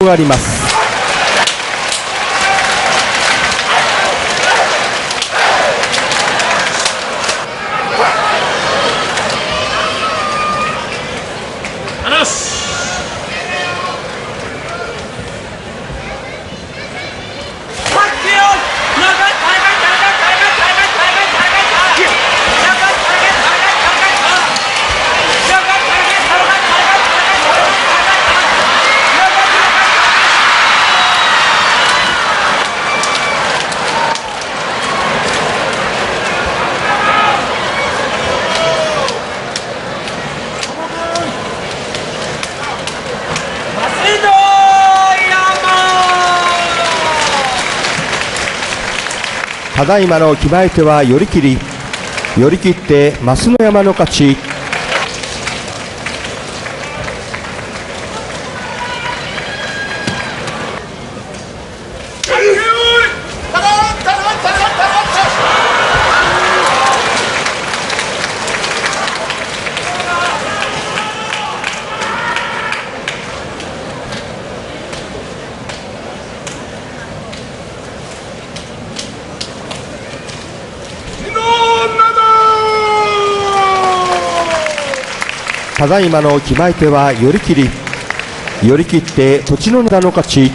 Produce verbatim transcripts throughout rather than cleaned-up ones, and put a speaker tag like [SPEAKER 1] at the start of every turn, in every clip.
[SPEAKER 1] があります。ただいまの決まり手は寄り切り、寄り切って増野山の勝ち。ただいまの決まり手は寄り切り、寄り切って栃の名の勝ち。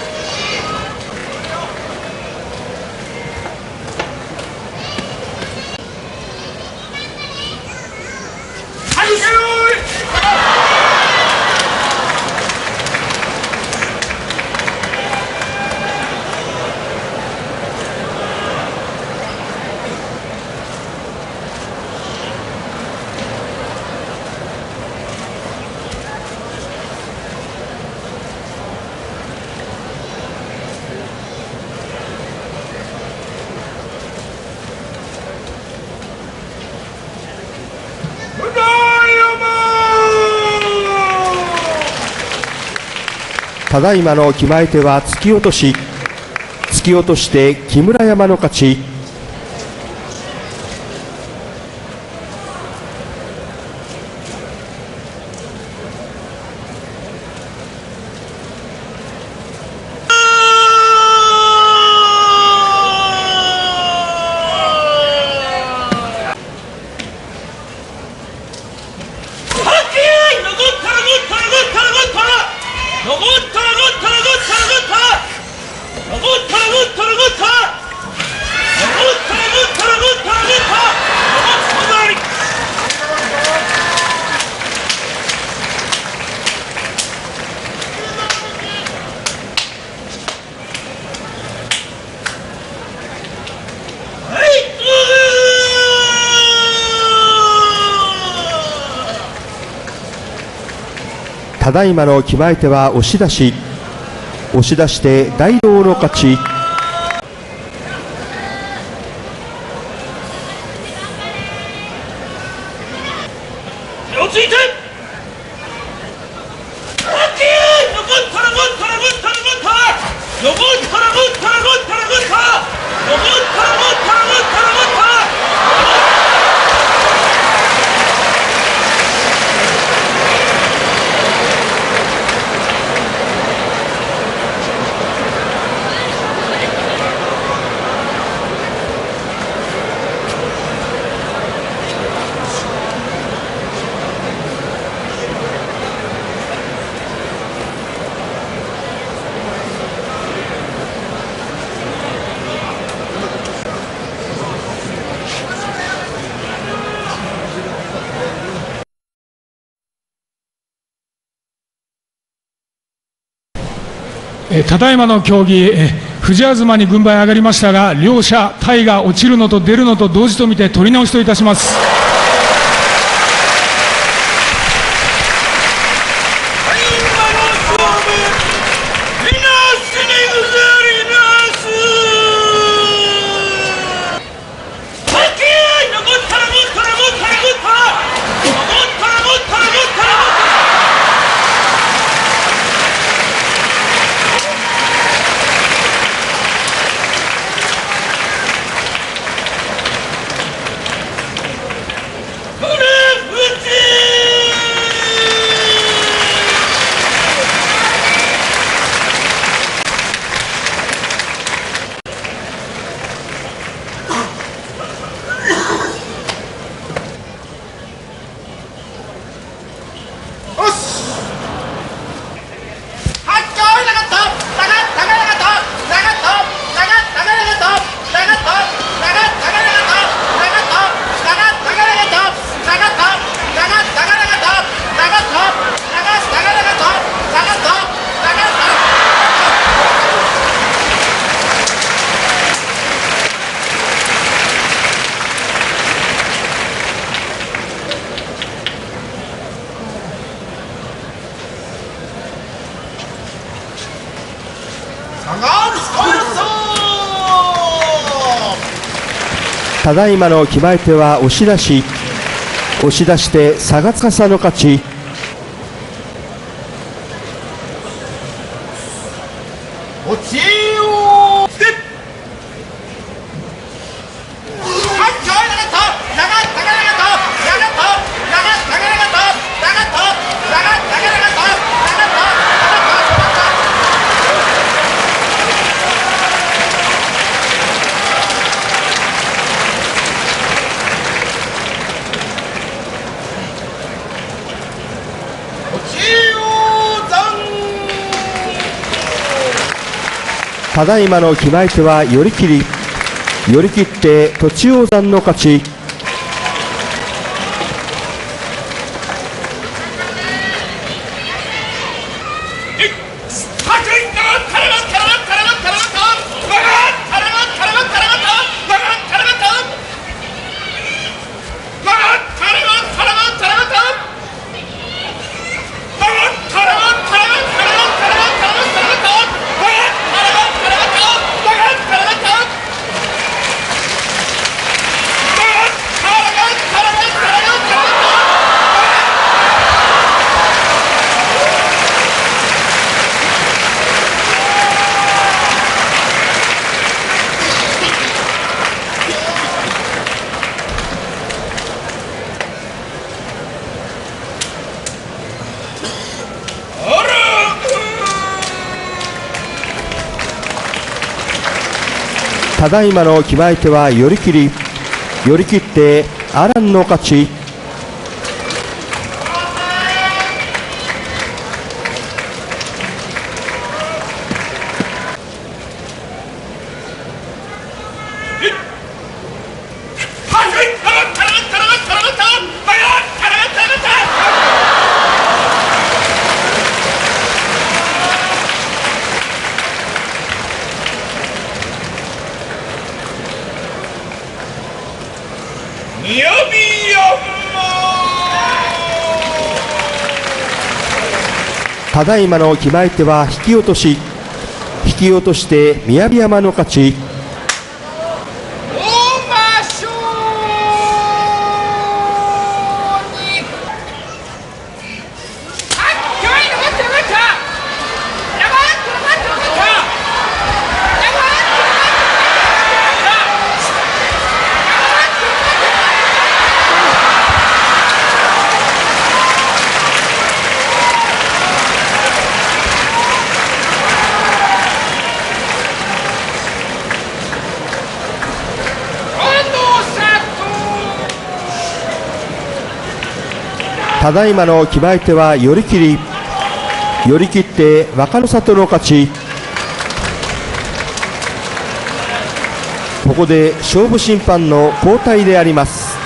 [SPEAKER 1] ただいまの決まり手は突き落とし、突き落として木村山の勝ち。ただいまの決まり手は押し出し、押し出して大道の勝ち。
[SPEAKER 2] 手をついて
[SPEAKER 3] ただいまの競技、藤東に軍配上がりましたが、両者体が落ちるのと出るのと同時と見て取り直しといたします。
[SPEAKER 1] ただいまの決まり手は押し出し、押し出して差がつかさの勝ち。
[SPEAKER 2] 落ちよう。
[SPEAKER 1] ただいまの決まり手は寄り切り、寄り切って栃王山の勝ち。ただいまの決まり手は寄り切り、寄り切ってアランの勝ち。ただいまの決まり手は引き落とし、引き落として雅山の勝ち。ただいまの決まり手は寄り切り、寄り切って若の里の勝ち。ここで勝負審判の交代であります。